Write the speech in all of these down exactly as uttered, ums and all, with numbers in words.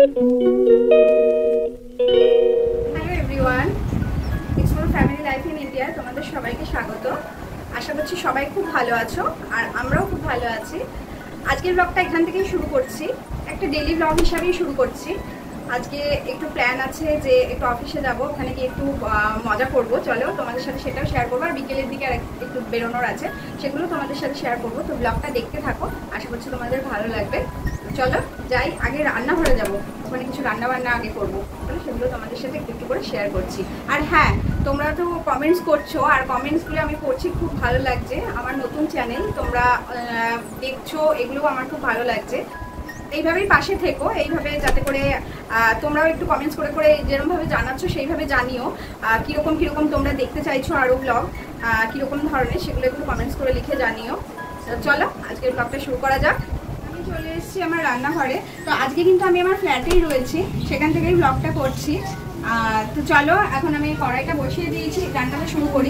Hello everyone, explore family life in India তোমাদের সবাইকে স্বাগত। আশা করছি সবাই খুব ভালো আছো আর আমরাও খুব ভালো আছি। আজকের ব্লগটা এখান থেকেই শুরু করছি, একটা ডেইলি ব্লগ হিসাবেই শুরু করছি। আজকে একটু প্ল্যান আছে যে একটু অফিসে যাব, ওখানে গিয়ে একটু মজা করব। চলো তোমাদের সাথে সেটাও শেয়ার করবো, আর বিকেলের দিকে আর একটু বেরোনোর আছে, সেগুলো তোমাদের সাথে শেয়ার করবো। তো ব্লগটা দেখতে থাকো, আশা করছি তোমাদের ভালো লাগবে। চলো যাই, আগে রান্নাঘরে যাব, ওখানে কিছু রান্না বান্না আগে করবো, তাহলে সেগুলো তোমাদের সাথে একটু একটু করে শেয়ার করছি। আর হ্যাঁ, তোমরা তো কমেন্টস করছো, আর কমেন্টসগুলো আমি পড়ছি, খুব ভালো লাগছে। আমার নতুন চ্যানেল, তোমরা দেখছো, এগুলো আমার খুব ভালো লাগছে। এইভাবেই পাশে থেকো, এইভাবে যাতে করে তোমরাও একটু কমেন্টস করে করে যেরকমভাবে জানাচ্ছ সেইভাবে জানিও কীরকম কীরকম তোমরা দেখতে চাইছো আরও ব্লগ, কীরকম ধরনের, সেগুলো একটু কমেন্টস করে লিখে জানিও। চলো আজকের ব্লগটা শুরু করা যাক। আমি চলে এসেছি আমার রান্নাঘরে। তো আজকে কিন্তু আমি আমার ফ্ল্যাটেই রয়েছি, সেখান থেকেই ব্লগটা করছি। তো চলো এখন আমি কড়াইটা বসিয়ে দিয়েছি, রান্নাটা শুরু করি।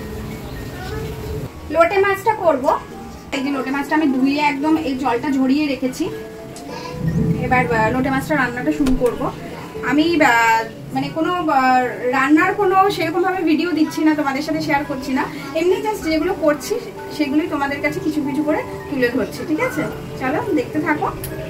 লোটে মাছটা করব। এই যে লোটে মাছটা আমি ধুয়ে একদম এই জলটা ঝরিয়ে রেখেছি। এবার লোটে মাছটা রান্নাটা শুরু করব। আমি মানে কোনো রান্নার কোনো সেরকমভাবে ভিডিও দিচ্ছি না, তোমাদের সাথে শেয়ার করছি না, এমনি জাস্ট যেগুলো করছি সেগুলোই তোমাদের কাছে কিছু কিছু করে তুলে ধরছি, ঠিক আছে? চলো দেখতে থাকো।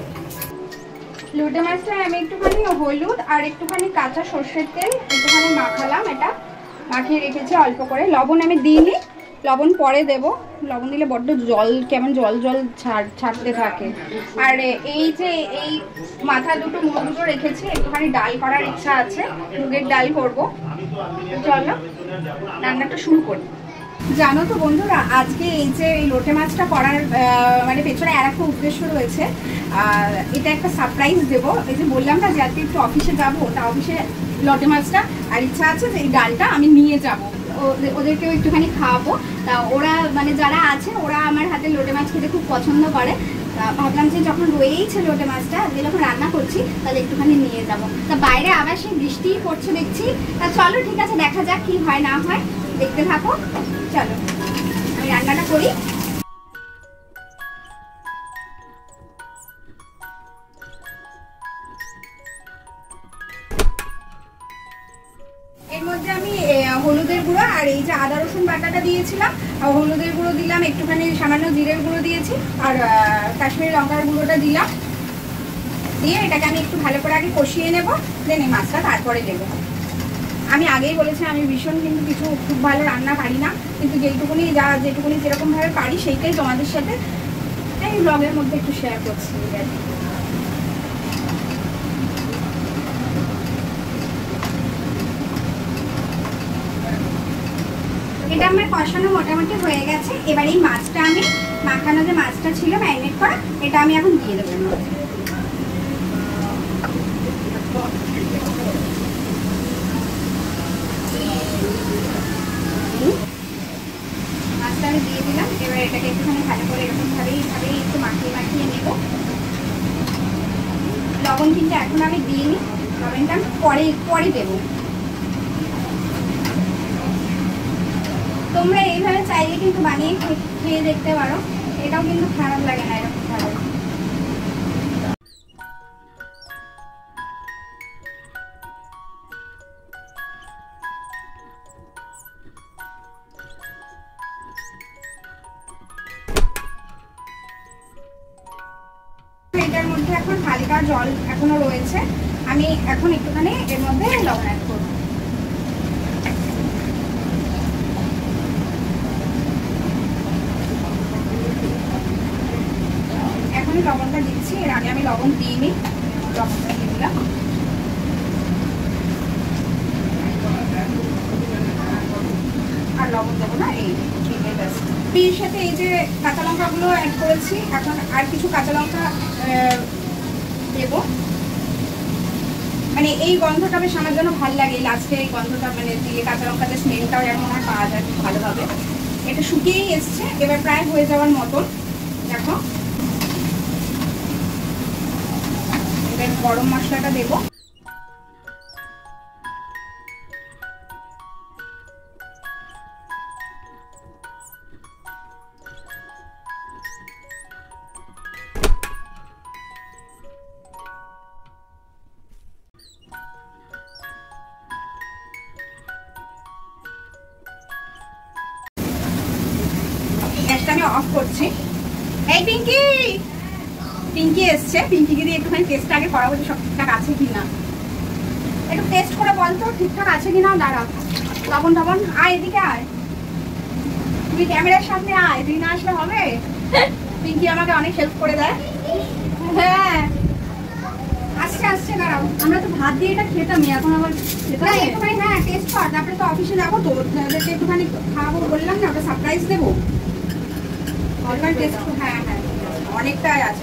লোটে মাছটা আমি একটুখানি হলুদ আর একটুখানি কাঁচা সর্ষের তেল একটুখানি মাখালাম, এটা মাখিয়ে রেখেছি অল্প করে। লবণ আমি দিইনি, লবণ পরে দেব। লবণ দিলে বড্ড জল কেমন জল জল ছাড়তে থাকে। আর এই যে এই মাথা দুটো মুখ দুটো রেখেছি, একটুখানি ডাল করার ইচ্ছা আছে, মুগের ডাল করবো। চলো রান্নাটা শুরু করি। জানো তো বন্ধুরা, আজকে এই যে এই লোটে মাছটা করার মানে পেছনে আর একটা উদ্দেশ্য রয়েছে। আর এটা একটা সারপ্রাইজ দেবো। এই যে বললাম না যে আজকে একটু অফিসে যাবো, তা অফিসে লোটে মাছটা আর ইচ্ছা আছে যে এই ডালটা আমি নিয়ে যাব, ওদেরকেও একটুখানি খাওয়াবো। তা ওরা মানে যারা আছে ওরা আমার হাতে লোটে মাছ খেতে খুব পছন্দ করে। তা ভাবলাম যে যখন রয়েইছে লোটে মাছটা, আজকে যখন রান্না করছি তাহলে একটুখানি নিয়ে যাব। তা বাইরে আবার সেই বৃষ্টিই পড়ছে দেখছি। তা চলো ঠিক আছে, দেখা যাক কি হয় না হয়, দেখতে থাকো। চলো আমি রান্নাটা করি। এর মধ্যে আমি হলুদের গুঁড়ো আর এই যে আদা রসুন বাটাটা দিয়েছিলাম, হলুদের গুঁড়ো দিলাম, একটুখানি সামান্য জিরের গুঁড়ো দিয়েছি, আর কাশ্মীরি লঙ্কার গুঁড়োটা দিলাম। দিয়ে এটাকে আমি একটু ভালো করে আগে কষিয়ে নেবো, দেন এই মাছটা তারপরে দেবো। আমি আগেই বলেছি আমি ভীষণ কিন্তু কিছু খুব ভালো রান্না পারি না, কিন্তু যেটুকুনি যা যেটুকুনি যেরকমভাবে পারি সেইটাই তোমাদের সাথে এই ব্লগের মধ্যে একটু শেয়ার করছি। এটা আমার কষানো মোটামুটি হয়ে গেছে। এবার এই মাছটা আমি মাখানো যে মাছটা ছিল ম্যারিনেট করা, এটা আমি এখন দিয়ে দেবো। মাছটা আমি দিয়ে দিলাম। এবার এটাকে একটুখানি ভালো করে এরকমভাবেই ভাবেই একটু মাখিয়ে মাখিয়ে নেব। লবণ কিন্তু এখন আমি দিইনি, লবণটা আমি পরে পরে দেবো। তোমরা এইভাবে চাইলে কিন্তু বানিয়ে খেয়ে দেখতে পারো, এটাও কিন্তু খারাপ লাগে না এরকম ভাবে। এটার মধ্যে এখন হালকা জল এখনো রয়েছে, আমি এখন একটুখানি এর মধ্যে লবণ অ্যাড করবো। এখনই লবণটা দিচ্ছি, এর আগে আমি লবণ দিইনি, লবণটা দিয়ে দিলাম। আর লবণ দেবো না, এই এর সাথে এই যে কাঁচা লঙ্কাগুলো অ্যাড করেছি, এখন আর কিছু কাঁচা লঙ্কা দেবো। মানে এই গন্ধটা বেশ আমার জন্য ভালো লাগে, লাস্টে এই গন্ধটা মানে দিয়ে কাঁচা লঙ্কাতে স্মেলটাও যেন মনে হয় পাওয়া যায় খুব ভালোভাবে। এটা শুকিয়েই এসছে, এবার প্রায় হয়ে যাওয়ার মতন। দেখো এবার গরম মশলাটা দেবো। অফ করছি। এই পিঙ্কি, পিঙ্কি এসছে, পিঙ্কিকে দিয়ে একটুখানি টেস্ট আগে করাবো যে সব ঠিকঠাক আছে কিনা। একটু টেস্ট করে বল তো ঠিকঠাক আছে কিনা। দাঁড়া, তখন তখন আয়, এদিকে আয়, তুই ক্যামেরার সামনে আয়, তুই না আসলে হবে? পিঙ্কি আমাকে অনেক হেল্প করে দেয়। হ্যাঁ আসছে আসছে, দাঁড়াও। আমরা তো ভাত দিয়ে এটা খেতাম, এখন আবার একটুখানি হ্যাঁ টেস্ট কর, তারপরে তো অফিসে যাবো, তো ওদেরকে একটুখানি খাওয়াবো বললাম না, ওটা সারপ্রাইজ দেবো। টেস্ট হ্যাঁ হ্যাঁ অনেকটাই আছে,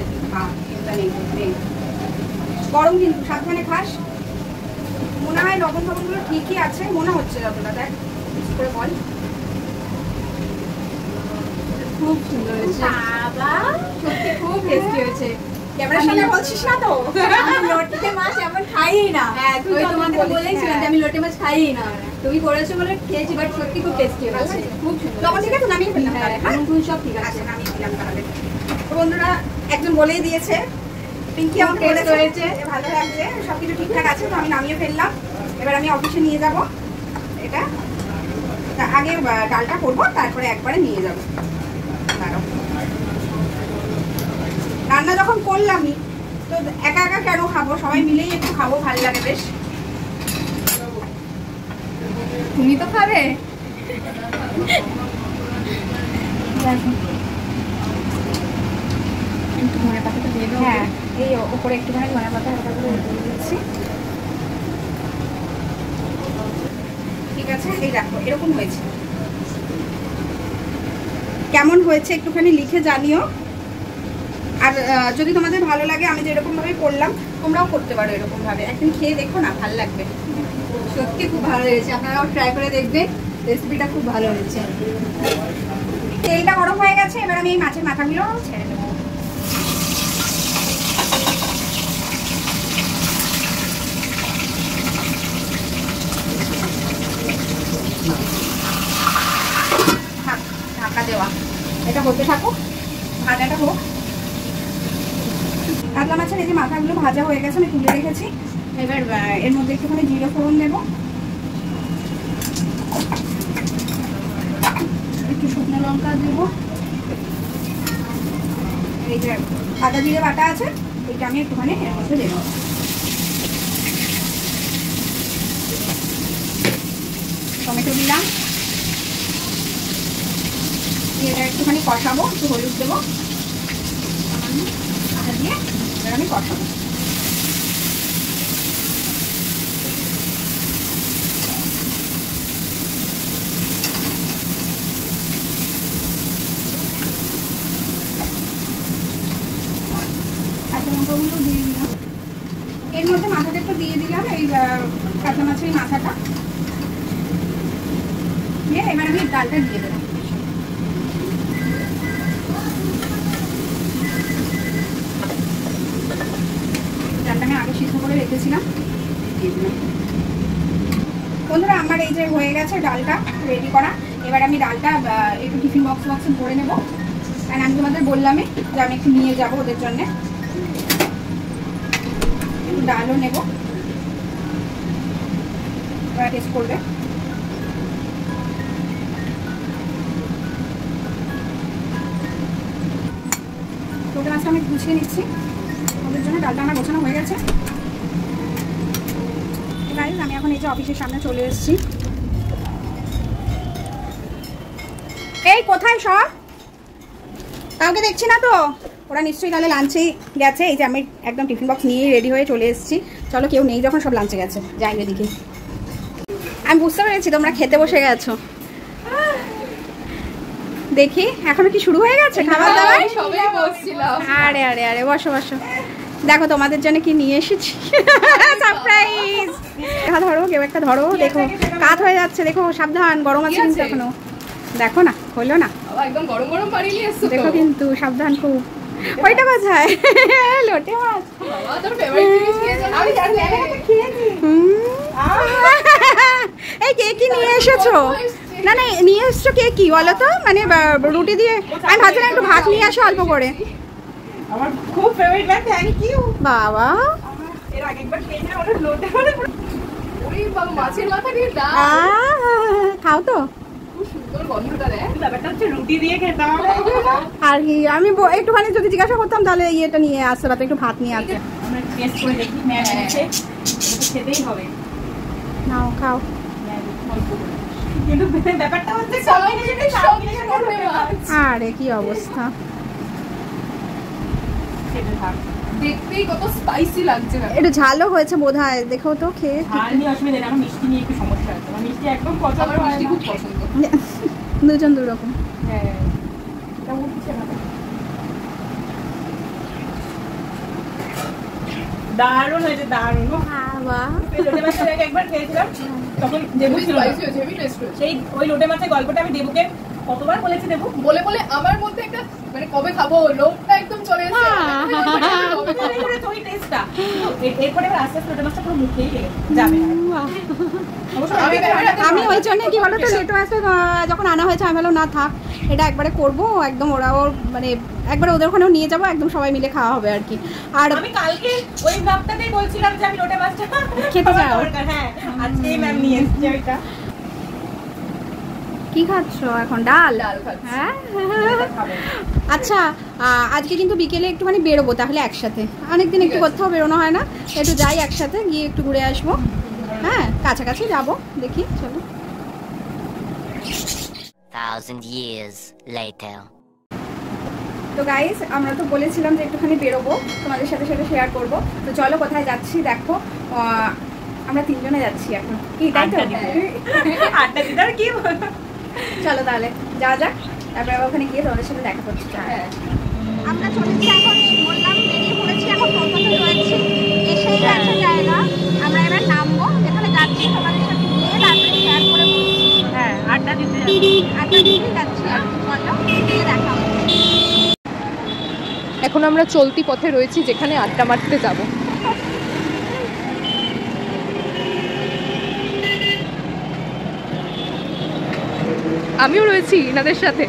গরম কিন্তু সাবধানে খাস। মনে হয় লবণ ফবন গুলো ঠিকই আছে মনে হচ্ছে যতটা, দেখ করে বল। খুব সুন্দর হয়েছে বাবা, সত্যি খুব টেস্টি হয়েছে। ক্যামেরার সামনে বলছিস না তো? আমি লোটে মাছ এমন খাই না। হ্যাঁ তুই তোমাকে বলেছিলাম যে আমি লোটে মাছ খাই না, তুমি করেছো বলে খেয়েছি, বাট সত্যি খুব টেস্টি হয়েছে, খুব সুন্দর। লবণ ঠিক আছে, নামিয়ে ফেললাম। হ্যাঁ তুমি সব ঠিক আছে, নামিয়ে দিলাম তাহলে। বন্ধুরা একজন বলেই দিয়েছে, পিঙ্কি আমার টেস্ট হয়েছে, ভালো লাগছে, সবকিছু ঠিকঠাক আছে, তো আমি নামিয়ে ফেললাম। এবার আমি অফিসে নিয়ে যাব এটা, আগে ডালটা করবো তারপরে একবারে নিয়ে যাবো। রান্না যখন করলামই তো একা একা কেন খাবো, সবাই মিলেই একটু খাবো, ভালো লাগে বেশ। তুমি তো খাবে। একটু ধনে পাতাটা দিয়ে দেবো। হ্যাঁ এই উপরে একটুখানি ধনে পাতা হালকা করে দিয়ে দিচ্ছি। ঠিক আছে, এই দেখো এরকম হয়েছে। কেমন হয়েছে একটুখানি লিখে জানিও। আর যদি তোমাদের ভালো লাগে আমি যেরকম ভাবে করলাম তোমরাও করতে পারো এরকম ভাবে, একদিন খেয়ে দেখো না, ভালো লাগবে। সত্যি খুব ভালো হয়েছে, আপনারাও ট্রাই করে দেখবেন, রেসিপিটা খুব ভালো হয়েছে। তেলটা গরম হয়ে গেছে, এবার আমি এই মাছের মাথাগুলো ছেড়ে দেবো। ঢাকা দেওয়া, এটা হতে থাকুক, ভাজাটা হোক। কাতলা মাছের এই যে মাথাগুলো ভাজা হয়ে গেছে, আমি তুলে রেখেছি। এবার এর মধ্যে একটুখানি জিরে ফোড়ন দেবো, একটু শুকনো লঙ্কা দেবো, এই যে আদা জিরে বাটা আছে এইটা আমি একটুখানি এর মধ্যে দেবো। টমেটো দিলাম, এটা একটুখানি কষাবো, একটু হলুদ দেবো, আদা দিয়ে এবার আমি কষাবো। এর মধ্যে মাথাটা একটু দিয়ে দিলাম, এই কাতলা মাছের মাথাটা দিয়ে এবার আমি ডালটা দিয়ে দেবো। ডালটা আমি আগে সিদ্ধ করে রেখেছিলাম, দিয়ে দিলাম। বন্ধুরা আমার এই যে হয়ে গেছে ডালটা রেডি করা, এবার আমি ডালটা একটু টিফিন বক্স বক্সে ভরে নেবো, কারণ আমি তোমাদের বললামই যে আমি একটু নিয়ে যাবো ওদের জন্য। একটু ডালও নেবো, ওরা টেস্ট করবে। ছোটো মাছটা আমি গুছিয়ে নিচ্ছি ওদের জন্য, ডালটা আমার গোছানো হয়ে গেছে। গাইস আমি এখন এই যে অফিসের সামনে চলে এসেছি। এই কোথায় সব? কাউকে দেখছি না তো, ওরা নিশ্চয়ই তাহলে লাঞ্চেই গেছে। এই যে আমি একদম টিফিন বক্স নিয়ে রেডি হয়ে চলে এসেছি। চলো কেউ নেই যখন, সব লাঞ্চে গেছে, যাই এদিকে। আমি বুঝতে পেরেছি তোমরা খেতে বসে গেছো, দেখি এখনো কি শুরু হয়ে গেছে খাবার দাবার? আরে আরে আরে বসো বসো, দেখো তোমাদের জন্য কি নিয়ে এসেছি, সারপ্রাইজ। ধরো কেউ একটা ধরো, দেখো কাত হয়ে যাচ্ছে, দেখো সাবধান, গরম আছে কিন্তু এখনো। দেখো না হলো না, একদম গরম গরম পানি নিয়ে এসছো দেখো কিন্তু সাবধান খুব। ওইটা কোথায়? লোটে মাছ। বাবা তোর ফেভারিট জিনিস নিয়ে চলে আমি জানি এটা খেয়েছি। এই কে কি নিয়ে এসেছো? না না নিয়ে এসছো কে কি বলো তো, মানে রুটি দিয়ে। আমি ভাবছিলাম একটু ভাত নিয়ে আসো অল্প করে। আমার খুব ফেভারিট ব্যাগ, থ্যাংক ইউ বাবা। এর আগে একবার খেয়ে না, ওটা লোটে মানে ওই বাবা মাছের মাথা দিয়ে ডাল খাও তো। সুন্দর গন্ধটা দেয়। ব্যাপারটা হচ্ছে রুটি দিয়ে খেতে হবে। আর কি আমি ব- একটুখানি যদি জিজ্ঞাসা করতাম তাহলে ইয়েটা নিয়ে আসতে পারতো, একটু ভাত নিয়ে আসতে। আমরা টেস্ট করে দেখি ম্যাম এসে খেতেই হবে। নাও খাও। কিন্তু ব্যাপারটা হচ্ছে কম্বিনেশনে সব কিছু করতে হবে। আরে কি অবস্থা, খেতে থাক। দেখতেই কত স্পাইসি লাগছে না? একটু ঝালও হয়েছে বোধহয়, দেখো তো খেয়ে। ঝাল নিয়ে অসুবিধা নেই, আমার মিষ্টি নিয়ে একটু সমস্যা আছে। আমার মিষ্টি একদম পছন্দ হয় না। মিষ্টি খুব পছন্দ। দুজন দু রকম। হ্যাঁ এটা উঠছে না। দারুণ হয়েছে, দারুণ। বাহ, লোটে মাছের আগে একবার খেয়েছিলাম, তখন দেবু ছিল না। সেই ওই লোটে মাছের গল্পটা আমি দেবুকে কতবার বলেছি, দেবু বলে বলে আমার মধ্যে একটা মানে কবে খাবো লোভটা একদম চলে এসেছে। ওই টেস্টটা এরপরে এবার আস্তে আস্তে লোটে মাছটা পুরো মুখেই লেগে যাবে। আমি ওই জন্য কি বলতো লেটো মাছটা আহ, যখন আনা হয়েছে আমি ভাবলাম না থাক, এটা একবারে করবো একদম, ওরাও মানে একবারে ওদের ওখানেও নিয়ে যাবো, একদম সবাই মিলে খাওয়া হবে আর কি। আর আমি কালকে ওই ভাবটাতেই বলছিলাম যে আমি লোটে মাছটা খেতে চাও? হ্যাঁ আজকেই ম্যাম নিয়ে এসেছে ওইটা। কি খাচ্ছ এখন? ডাল? ডাল খাচ্ছি। হ্যাঁ আচ্ছা, আহ, আজকে কিন্তু বিকেলে একটুখানি বেরোবো তাহলে একসাথে, অনেকদিন একটু কোথাও বেরোনো হয় না, একটু যাই একসাথে গিয়ে একটু ঘুরে আসবো। হ্যাঁ কাছাকাছি যাবো, দেখি চলো। Thousand years later. তো গাইস আমরা তো বলেছিলাম যে একটুখানি বেরোবো, তোমাদের সাথে সাথে শেয়ার করবো। তো চলো কোথায় যাচ্ছি দেখো, আহ, আমরা তিনজনে যাচ্ছি এখন, কি তাই তো? আড্ডা দিতে আর কি বলবো। চলো তাহলে যাওয়া যাক, তারপরে আবার ওখানে গিয়ে তোমাদের সাথে দেখা করছি। আমরা চলেছি এখন, বললাম বেরিয়ে পড়েছি, এখন কলকাতায় রয়েছি, এসেই একটা জায়গা আমরা এবার নামবো, যেখানে যাচ্ছি তোমাদের সাথে গিয়ে তারপরে শেয়ার করে বলছি। হ্যাঁ আড্ডা দিতে আড্ডা দিতে যাচ্ছি, চলো গিয়ে দেখা হবে। এখন আমরা চলতি পথে রয়েছি, যেখানে আড্ডা মারতে যাব। আমিও রয়েছি এনাদের সাথে।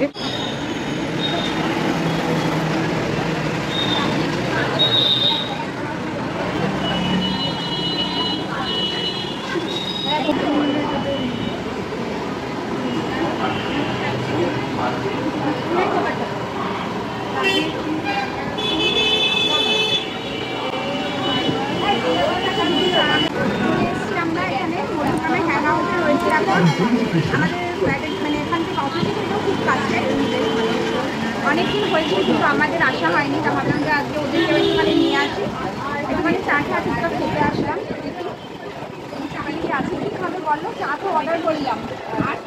আমরা এখানে মধ্যমগ্রামে হ্যাং আউটে রয়েছি এখন, আমাদের ফ্ল্যাটের মানে এখান থেকে অফিস থেকেও খুব কাছে, অনেকদিন হয়েছে কিন্তু আমাদের আসা হয়নি, তা ভাবলাম যে আজকে ওদেরকে একটুখানি নিয়ে আসি, একটুখানি চা খা কিছুটা খেতে আসলাম। সবাই কি আছে কি খাবে বলো? চা তো অর্ডার করলাম, আর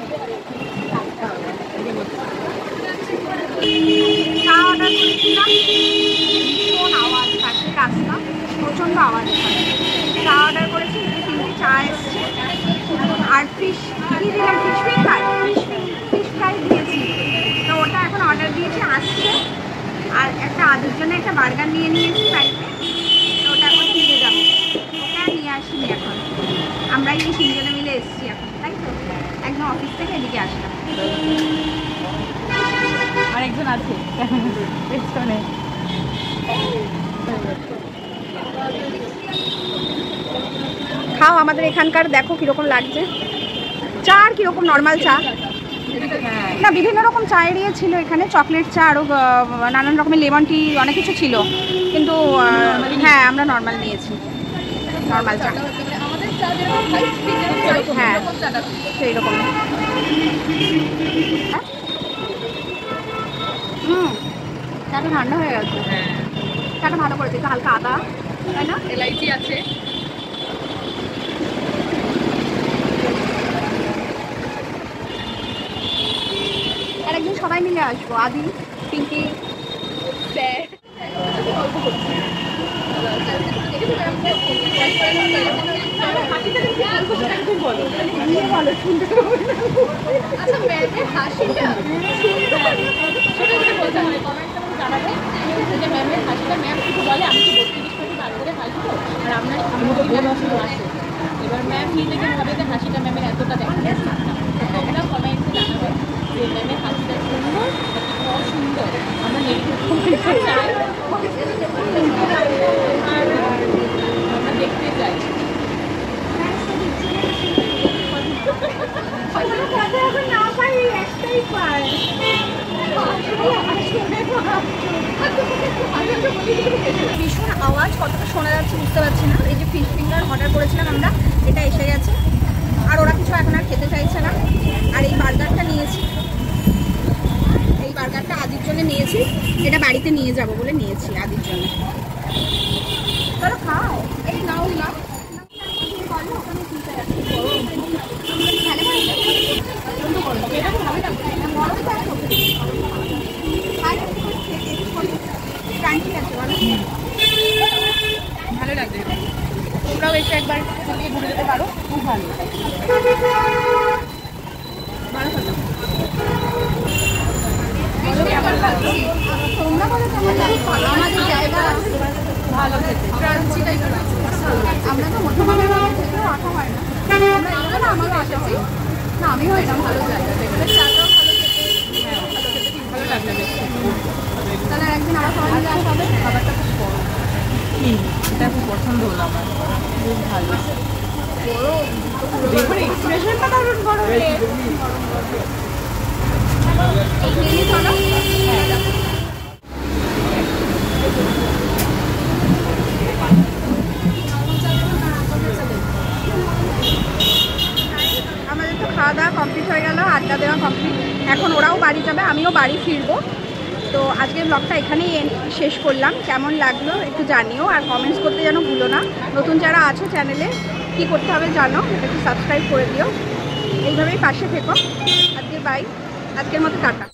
চা অর্ডার করেছিলাম, ভীষণ আওয়াজ, পাশের রাস্তা প্রচণ্ড আওয়াজ, এখানে চা অর্ডার করেছি, তিনটে চা এসছে, আর ফিশ কী দিলাম, fish finger fish fish fry দিয়েছি, তো ওটা এখন অর্ডার দিয়েছি, আসছে। আর একটা আদির জন্য একটা বার্গার নিয়ে নিয়েছি বাড়িতে, তো ওটা এখন নিয়ে যাবো, ওটা নিয়ে আসিনি এখন, আমরা এই তিনজনে মিলে এসেছি এখন, তাই তো একদম অফিস থেকে এদিকে আসলাম। আরেকজন আছে পেছনে। খাও, আমাদের এখানকার দেখো কীরকম লাগছে চা, আর কীরকম নর্মাল চা না, বিভিন্ন রকম চায়ের ইয়ে ছিল এখানে, চকলেট চা আরও নানান রকমের লেমন টি অনেক কিছু ছিল, কিন্তু আহ, হ্যাঁ আমরা নর্মাল নিয়েছি, নর্মাল চা। হ্যাঁ সেই রকম। হুম চাটা ঠান্ডা হয়ে গেছে, চাটা ভালো করেছে, একটু হালকা আদা, তাই না? এলাইচি আছে। আর একদিন সবাই মিলে আসবো, আদি, পিঙ্কি, স্যার। এবার ম্যাম নিজেকে ভাবে যে হাসিটা ম্যামের এতটা দেখা তোমরা কমেন্টে জানাবে যে ম্যামের হাসিটা সুন্দর অসুন্দর, আমরা নেগেটিভ চাই, আর আমরা দেখতে চাই। না পাই ভীষণ আওয়াজ, কতটা শোনা যাচ্ছে বুঝতে পারছি না। এই যে ফিশ ফিঙ্গার অর্ডার করেছিলাম আমরা, এটা এসে গেছে। আর ওরা কিছু এখন আর খেতে চাইছে না। আর এই বার্গারটা নিয়েছি, এই বার্গারটা আদির জন্য নিয়েছি, এটা বাড়িতে নিয়ে যাব বলে নিয়েছি আদির জন্য। চলো খাও, এই নাও নাও। ভালো লাগবে, তোমরাও এসে একবার ঘুরে ঘুরে যেতে পারো, খুব ভালো। ভালো কথা। আমাদের জায়গা ভালো খেতে, ক্রাঞ্চি টাইপের আছে। আমরা তো মধ্যমানের থেকেও আশা হয় না, আমরা এগুলো আমারও আশা করি না। আমিও এটা ভালো জায়গা, এগুলো চাটাও ভালো খেতে, হ্যাঁ ভালো খেতে, ঠিক ভালো লাগবে বেশ। তাহলে একদিন আবার সবাই মিলে আসা হবে। খাবারটা খুব বড়, এটা খুব পছন্দ হলো আমার, খুব ভালো। দেখুন এক্সপ্রেশনটা দারুণ গরমে। এই চলো। আমাদের তো খাওয়া দাওয়া কমপ্লিট হয়ে গেল, আড্ডা দেওয়া কমপ্লিট। এখন ওরাও বাড়ি যাবে, আমিও বাড়ি ফিরবো। তো আজকের ব্লগটা এখানেই শেষ করলাম। কেমন লাগলো একটু জানিও, আর কমেন্টস করতে যেন ভুলো না। নতুন যারা আছো চ্যানেলে কি করতে হবে জানো, একটু সাবস্ক্রাইব করে দিও। এইভাবেই পাশে থেকো। আজকে বাই, আজকের মতো টাটা।